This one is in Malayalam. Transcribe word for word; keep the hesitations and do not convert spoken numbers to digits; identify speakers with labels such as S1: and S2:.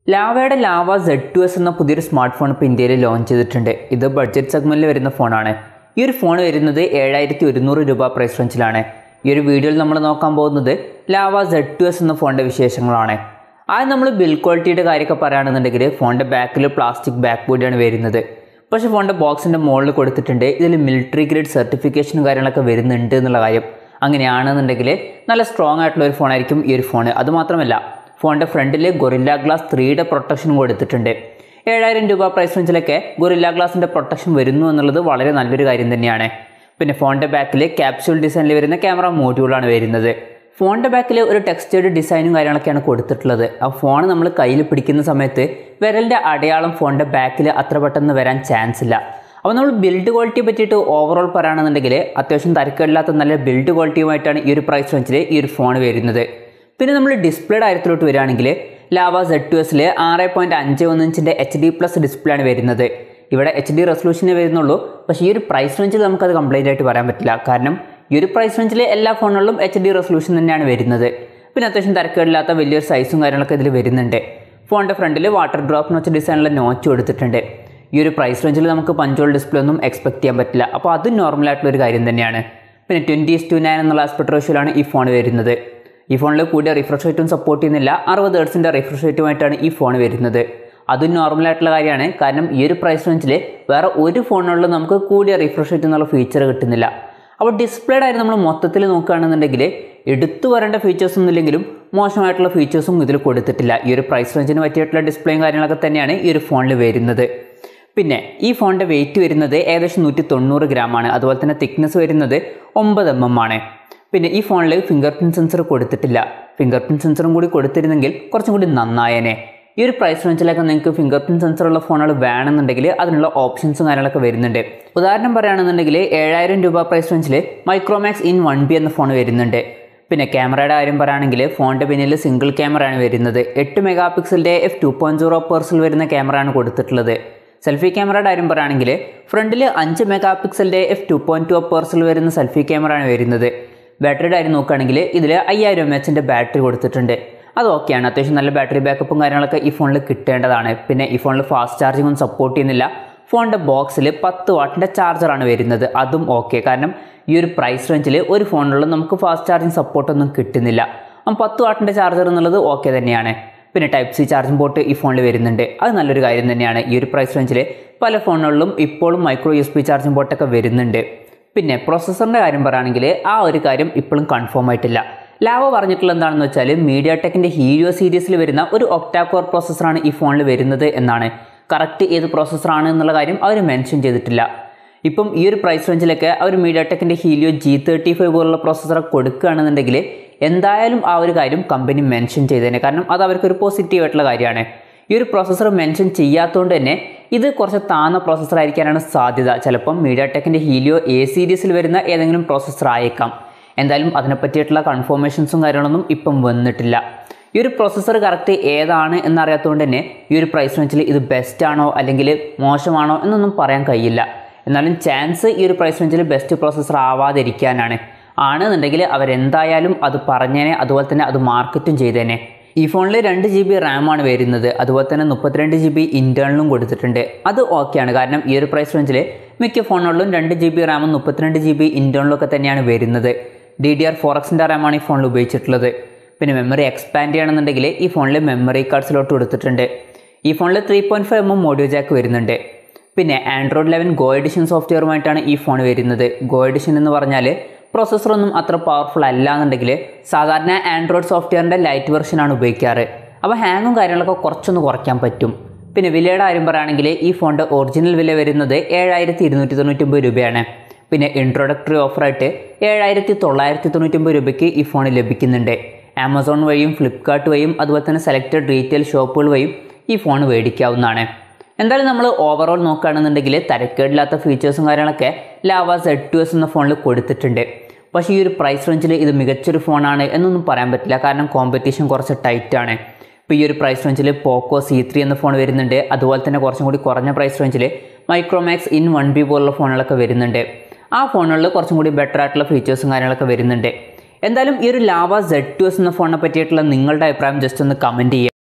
S1: ലാവയുടെ ലാവ സെഡ് ടു എസ് എന്ന പുതിയൊരു സ്മാർട്ട് ഫോൺ ഇപ്പോൾ ഇന്ത്യയിൽ ലോഞ്ച് ചെയ്തിട്ടുണ്ട്. ഇത് ബഡ്ജറ്റ് സെഗ്മെന്റിൽ വരുന്ന ഫോണാണ്. ഈ ഒരു ഫോൺ വരുന്നത് ഏഴായിരത്തി ഒരുന്നൂറ് രൂപ പ്രൈസ് റേഞ്ചിലാണ്. ഈ ഒരു വീഡിയോയിൽ നമ്മൾ നോക്കാൻ പോകുന്നത് ലാവ സെഡ് ടു എസ് എന്ന ഫോണിൻ്റെ വിശേഷങ്ങളാണ്. ആദ്യം നമ്മൾ ബിൽഡ് ക്വാളിറ്റിയുടെ കാര്യമൊക്കെ പറയുകയാണെന്നുണ്ടെങ്കിൽ ഫോണിൻ്റെ ബാക്കിൽ പ്ലാസ്റ്റിക് ബാക്ക് ബോഡിയാണ് വരുന്നത്. പക്ഷേ ഫോണിൻ്റെ ബോക്സിൻ്റെ മുകളിൽ കൊടുത്തിട്ടുണ്ട് ഇതിൽ മിലിറ്ററി ഗ്രേഡ് സർട്ടിഫിക്കേഷനും കാര്യങ്ങളൊക്കെ വരുന്നുണ്ട് എന്നുള്ള കാര്യം. അങ്ങനെയാണെന്നുണ്ടെങ്കിൽ നല്ല സ്ട്രോങ് ആയിട്ടുള്ള ഒരു ഫോണായിരിക്കും ഈ ഒരു ഫോൺ. അതുമാത്രമല്ല ഫോണിൻ്റെ ഫ്രണ്ടിൽ ഗൊറില്ല ഗ്ലാസ് ത്രീയുടെ പ്രൊട്ടക്ഷനും കൊടുത്തിട്ടുണ്ട്. ഏഴായിരം രൂപ പ്രൈസ് റേഞ്ചിലൊക്കെ ഗൊറില്ല ഗ്ലാസിൻ്റെ പ്രൊട്ടക്ഷൻ വരുന്നു എന്നുള്ളത് വളരെ നല്ലൊരു കാര്യം തന്നെയാണ്. പിന്നെ ഫോണിൻ്റെ ബാക്കിൽ ക്യാപ്സ്യൂൾ ഡിസൈനിൽ വരുന്ന ക്യാമറ മോഡ്യൂളാണ് വരുന്നത്. ഫോണിൻ്റെ ബാക്കിൽ ഒരു ടെക്സ്റ്റേർഡ് ഡിസൈനും കാര്യങ്ങളൊക്കെയാണ് കൊടുത്തിട്ടുള്ളത്. ആ ഫോൺ നമ്മൾ കയ്യിൽ പിടിക്കുന്ന സമയത്ത് വിരലിൻ്റെ അടയാളം ഫോണിൻ്റെ ബാക്കിൽ അത്ര പെട്ടെന്ന് വരാൻ ചാൻസ് ഇല്ല. അപ്പോൾ നമ്മൾ ബിൽഡ് ക്വാളിറ്റിയെ പറ്റിയിട്ട് ഓവറോൾ പറയുകയാണെന്നുണ്ടെങ്കിൽ അത്യാവശ്യം തരക്കേടില്ലാത്ത നല്ല ബിൽഡ് ക്വാളിറ്റിയുമായിട്ടാണ് ഈ ഒരു പ്രൈസ് റേഞ്ചിൽ ഈ ഒരു ഫോൺ വരുന്നത്. പിന്നെ നമ്മൾ ഡിസ്പ്ലേയുടെ കാര്യത്തിലോട്ട് വരികയാണെങ്കിൽ ലാവ സെഡ് ടു എസിൽ ആറ് പോയിൻറ്റ് അഞ്ച് ഒന്ന് ഇഞ്ചിൻ്റെ എച്ച് ഡി പ്ലസ് ഡിസ്പ്ലേ ആണ് വരുന്നത്. ഇവിടെ എച്ച് ഡി റെസൊല്യൂഷനേ വരുന്നുള്ളൂ. പക്ഷേ ഈ ഒരു പ്രൈസ് റേഞ്ചിൽ നമുക്കത് കംപ്ലൈൻ്റ് ആയിട്ട് പറയാൻ പറ്റില്ല. കാരണം ഈ ഒരു പ്രൈസ് റേഞ്ചിൽ എല്ലാ ഫോണുകളിലും എച്ച് ഡി റെസൊല്യൂഷൻ തന്നെയാണ് വരുന്നത്. പിന്നെ അത്യാവശ്യം തരക്കേടില്ലാത്ത വലിയൊരു സൈസും കാര്യങ്ങളൊക്കെ ഇതിൽ വരുന്നുണ്ട്. ഫോണിൻ്റെ ഫ്രണ്ടിൽ വാട്ടർ ഡ്രോപ്പ് നോച്ച് ഡിസൈനിലുള്ള നോച്ച് കൊടുത്തിട്ടുണ്ട്. ഈ ഒരു പ്രൈസ് റേഞ്ചിൽ നമുക്ക് പഞ്ചോൾ ഡിസ്പ്ലേ ഒന്നും എക്സ്പെക്ട് ചെയ്യാൻ പറ്റില്ല. അപ്പോൾ അതും നോർമലായിട്ടുള്ളൊരു കാര്യം തന്നെയാണ്. പിന്നെ ട്വൻറ്റി ഇസ് ടു നയൻ എന്നുള്ള ആസ്പെക്ട് റേഷ്യോയിലാണ് ഈ ഫോൺ വരുന്നത്. ഈ ഫോണിൽ കൂടിയ റിഫ്രഷ് റേറ്റും സപ്പോർട്ട് ചെയ്യുന്നില്ല. അറുപത് ഹെർട്സിൻ്റെ റിഫ്രഷ് റേറ്റുമായിട്ടാണ് ഈ ഫോൺ വരുന്നത്. അതും നോർമലായിട്ടുള്ള കാര്യമാണ്. കാരണം ഈ ഒരു പ്രൈസ് റേഞ്ചിൽ വേറെ ഒരു ഫോണുകളിലും നമുക്ക് കൂടിയ റിഫ്രഷ് റേറ്റ് എന്നുള്ള ഫീച്ചർ കിട്ടുന്നില്ല. അപ്പോൾ ഡിസ്പ്ലേയുടെ ആയിട്ട് നമ്മൾ മൊത്തത്തിൽ നോക്കുകയാണെന്നുണ്ടെങ്കിൽ എടുത്തു വരേണ്ട ഫീച്ചേഴ്സൊന്നും ഇല്ലെങ്കിലും മോശമായിട്ടുള്ള ഫീച്ചേഴ്സും ഇതിൽ കൊടുത്തിട്ടില്ല. ഈ ഒരു പ്രൈസ് റേഞ്ചിന് പറ്റിയിട്ടുള്ള ഡിസ്പ്ലേയും കാര്യങ്ങളൊക്കെ തന്നെയാണ് ഈ ഒരു ഫോണിൽ വരുന്നത്. പിന്നെ ഈ ഫോണിൻ്റെ വെയിറ്റ് വരുന്നത് ഏകദേശം നൂറ്റി തൊണ്ണൂറ് ഗ്രാമാണ്. അതുപോലെ തന്നെ തിക്നെസ് വരുന്നത് ഒമ്പത് എം എം ആണ്. പിന്നെ ഈ ഫോണിൽ ഫിംഗർ പ്രിൻറ്റ് സെൻസർ കൊടുത്തിട്ടില്ല. ഫിംഗർ പ്രിൻറ്റ് സെൻസറും കൂടി കൊടുത്തിരുന്നെങ്കിൽ കുറച്ചും കൂടി നന്നായേനെ. ഈ ഒരു പ്രൈസ് റേഞ്ചിലൊക്കെ നിങ്ങൾക്ക് ഫിംഗർ പ്രിൻറ്റ് സെൻസറുള്ള ഫോണുകൾ വേണമെന്നുണ്ടെങ്കിൽ അതിനുള്ള ഓപ്ഷൻസും കാര്യങ്ങളൊക്കെ വരുന്നുണ്ട്. ഉദാഹരണം പറയുകയാണെന്നുണ്ടെങ്കിൽ ഏഴായിരം രൂപ പ്രൈസ് റേഞ്ചിൽ മൈക്രോമാക്സ് ഇൻ വൺ ബി എന്ന ഫോൺ വരുന്നുണ്ട്. പിന്നെ ക്യാമറയുടെ കാര്യം പറയുകയാണെങ്കിൽ ഫോണിൻ്റെ പിന്നിൽ സിംഗിൾ ക്യാമറയാണ് വരുന്നത്. എട്ട് മെഗാ പിക്സലിൻ്റെ എഫ് ടു പോയിൻറ്റ് സീറോ പേഴ്സിൽ വരുന്ന ക്യാമറയാണ് കൊടുത്തിട്ടുള്ളത്. സെൽഫി ക്യാമറയുടെ കാര്യം പറയുകയാണെങ്കിൽ ഫ്രണ്ടിൽ അഞ്ച് മെഗാ പിക്സലിൻ്റെ എഫ് ടു പോയിൻറ്റ് ടു പേഴ്സിൽ വരുന്ന സെൽഫി ക്യാമറയാണ് വരുന്നത്. ബാറ്ററിയുടെ കാര്യം നോക്കുകയാണെങ്കിൽ ഇതിൽ അയ്യായിരം എം എച്ചിൻ്റെ ബാറ്ററി കൊടുത്തിട്ടുണ്ട്. അത് ഓക്കെയാണ്. അത്യാവശ്യം നല്ല ബാറ്ററി ബാക്കപ്പും കാര്യങ്ങളൊക്കെ ഈ ഫോണിൽ കിട്ടേണ്ടതാണ്. പിന്നെ ഈ ഫോണിൽ ഫാസ്റ്റ് ചാർജിംഗ് ഒന്നും സപ്പോർട്ട് ചെയ്യുന്നില്ല. ഫോണിൻ്റെ ബോക്സിൽ പത്ത് വാട്ടിൻ്റെ ചാർജറാണ് വരുന്നത്. അതും ഓക്കെ. കാരണം ഈ ഒരു പ്രൈസ് റേഞ്ചിൽ ഒരു ഫോണിലുള്ള നമുക്ക് ഫാസ്റ്റ് ചാർജിങ് സപ്പോർട്ടൊന്നും കിട്ടുന്നില്ല. അപ്പം പത്ത് വാട്ടിൻ്റെ ചാർജർ എന്നുള്ളത് ഓക്കെ തന്നെയാണ്. പിന്നെ ടൈപ്പ് സി ചാർജിംഗ് പോർട്ട് ഈ ഫോണിൽ വരുന്നുണ്ട്. അത് നല്ലൊരു കാര്യം തന്നെയാണ്. ഈ ഒരു പ്രൈസ് റേഞ്ചിൽ പല ഫോണുകളിലും ഇപ്പോഴും micro U S B charging പോർട്ടൊക്കെ വരുന്നുണ്ട്. പിന്നെ പ്രോസസ്സറിൻ്റെ കാര്യം പറയുകയാണെങ്കിൽ ആ ഒരു കാര്യം ഇപ്പോഴും കൺഫേം ആയിട്ടില്ല. ലാവ പറഞ്ഞിട്ടുള്ള എന്താണെന്ന് വെച്ചാൽ മീഡിയാടെക്കിൻ്റെ ഹീലിയോ സീരീസിൽ വരുന്ന ഒരു ഒക്ടാ കോർ പ്രോസസ്സറാണ് ഈ ഫോണിൽ വരുന്നത് എന്നാണ്. കറക്റ്റ് ഏത് പ്രോസസ്സറാണ് എന്നുള്ള കാര്യം അവർ മെൻഷൻ ചെയ്തിട്ടില്ല. ഇപ്പം ഈ ഒരു പ്രൈസ് റേഞ്ചിലൊക്കെ അവർ മീഡിയാടെക്കിൻ്റെ ഹീലിയോ ജി തേർട്ടി ഫൈവ് പോലുള്ള പ്രോസസ്സർ കൊടുക്കുകയാണെന്നുണ്ടെങ്കിൽ എന്തായാലും ആ ഒരു കാര്യം കമ്പനി മെൻഷൻ ചെയ്തേനെ. കാരണം അത് അവർക്കൊരു പോസിറ്റീവ് ആയിട്ടുള്ള കാര്യമാണ്. ഈ ഒരു പ്രോസസ്സർ മെൻഷൻ ചെയ്യാത്തതുകൊണ്ട് തന്നെ ഇത് കുറച്ച് താഴ്ന്ന പ്രോസസ്സർ ആയിരിക്കാനാണ് സാധ്യത. ചിലപ്പം മീഡിയാടെക്കിൻ്റെ ഹീലിയോ എ സീരീസിൽ വരുന്ന ഏതെങ്കിലും പ്രോസസ്സർ ആയേക്കാം. എന്തായാലും അതിനെപ്പറ്റിയിട്ടുള്ള കൺഫർമേഷൻസും കാര്യങ്ങളൊന്നും ഇപ്പം വന്നിട്ടില്ല. ഈ ഒരു പ്രോസസ്സർ കറക്റ്റ് ഏതാണ് എന്നറിയാത്തതുകൊണ്ട് തന്നെ ഈ ഒരു പ്രൈസ് റേഞ്ചിൽ ഇത് ബെസ്റ്റ് ആണോ അല്ലെങ്കിൽ മോശമാണോ എന്നൊന്നും പറയാൻ കഴിയില്ല. എന്നാലും ചാൻസ് ഈ ഒരു പ്രൈസ് റേഞ്ചിൽ ബെസ്റ്റ് പ്രോസസ്സർ ആവാതിരിക്കാനാണ്. ആണെന്നുണ്ടെങ്കിൽ അവരെന്തായാലും അത് പറഞ്ഞേനെ. അതുപോലെ തന്നെ അത് മാർക്കറ്റും ചെയ്തേനെ. ഈ ഫോണിൽ രണ്ട് ജി ബി റാമാണ് വരുന്നത്. അതുപോലെ തന്നെ മുപ്പത്തിരണ്ട് ജി ബി ഇൻറ്റേർണലും കൊടുത്തിട്ടുണ്ട്. അത് ഓക്കെയാണ്. കാരണം ഈ ഒരു പ്രൈസ് റേഞ്ചിൽ മിക്ക ഫോണുകളിലും രണ്ട് ജി ബി റാമും മുപ്പത്തിരണ്ട് ജി ബി ഇൻറ്റേർണലും ഒക്കെ തന്നെയാണ് വരുന്നത്. ഡി ഡി ആർ ഫോർ എക്സിൻ്റെ റാമാണ് ഈ ഫോണിൽ ഉപയോഗിച്ചിട്ടുള്ളത്. പിന്നെ മെമ്മറി എക്സ്പാൻഡ് ചെയ്യണമെന്നുണ്ടെങ്കിൽ ഈ ഫോണിൽ മെമ്മറി കാർഡ്സിലോട്ട് കൊടുത്തിട്ടുണ്ട്. ഈ ഫോണിൽ three point five M M audio jack വരുന്നുണ്ട്. പിന്നെ ആൻഡ്രോയിഡ് ലെവൻ ഗോ എഡിഷൻ സോഫ്റ്റ്വെയറുമായിട്ടാണ് ഈ ഫോൺ വരുന്നത്. ഗോ എഡിഷൻ എന്ന് പറഞ്ഞാൽ പ്രോസസ്സറൊന്നും അത്ര പവർഫുൾ അല്ല എന്നുണ്ടെങ്കിൽ സാധാരണ ആൻഡ്രോയിഡ് സോഫ്റ്റ്വെയറിൻ്റെ ലൈറ്റ് വെർഷനാണ് ഉപയോഗിക്കാറ്. അപ്പോൾ ഹാങ്ങും കാര്യങ്ങളൊക്കെ കുറച്ചൊന്ന് കുറയ്ക്കാൻ പറ്റും. പിന്നെ വിലയുടെ കാര്യം പറയുകയാണെങ്കിൽ ഈ ഫോണിൻ്റെ ഒറിജിനൽ വില വരുന്നത് ഏഴായിരത്തി ഇരുന്നൂറ്റി തൊണ്ണൂറ്റൊമ്പത് രൂപയാണ്. പിന്നെ ഇൻട്രൊഡക്ടറി ഓഫറായിട്ട് ഏഴായിരത്തി തൊള്ളായിരത്തി തൊണ്ണൂറ്റൊമ്പത് രൂപയ്ക്ക് ഈ ഫോൺ ലഭിക്കുന്നുണ്ട്. ആമസോൺ വഴിയും ഫ്ലിപ്കാർട്ട് വഴിയും അതുപോലെ തന്നെ സെലക്റ്റഡ് റീറ്റെയിൽ ഷോപ്പുകൾ വഴിയും ഈ ഫോൺ മേടിക്കാവുന്നതാണ്. എന്തായാലും നമ്മൾ ഓവറോൾ നോക്കുകയാണെന്നുണ്ടെങ്കിൽ തരക്കേടില്ലാത്ത ഫീച്ചേഴ്സും കാര്യങ്ങളൊക്കെ ലാവ സെഡ് ടു എസ് എന്ന ഫോണിൽ കൊടുത്തിട്ടുണ്ട്. പക്ഷേ ഈ ഒരു പ്രൈസ് റേഞ്ചിൽ ഇത് മികച്ചൊരു ഫോണാണ് എന്നൊന്നും പറയാൻ പറ്റില്ല. കാരണം കോമ്പറ്റീഷൻ കുറച്ച് ടൈറ്റാണ്. ഇപ്പോൾ ഈ ഒരു പ്രൈസ് റേഞ്ചിൽ പോക്കോ സി ത്രീ എന്ന ഫോൺ വരുന്നുണ്ട്. അതുപോലെ തന്നെ കുറച്ചും കൂടി കുറഞ്ഞ പ്രൈസ് റേഞ്ചിൽ മൈക്രോമാക്സ് ഇൻ വൺ ബി പോലുള്ള ഫോണുകളൊക്കെ വരുന്നുണ്ട്. ആ ഫോണുകളിൽ കുറച്ചും കൂടി ബെറ്റർ ആയിട്ടുള്ള ഫീച്ചേഴ്സും കാര്യങ്ങളൊക്കെ വരുന്നുണ്ട്. എന്തായാലും ഈ ഒരു ലാവ സെഡ് ടു എസ് എന്ന ഫോണിനെ പറ്റിയിട്ടുള്ള നിങ്ങളുടെ അഭിപ്രായം ജസ്റ്റ് ഒന്ന് കമൻറ്റ് ചെയ്യുക.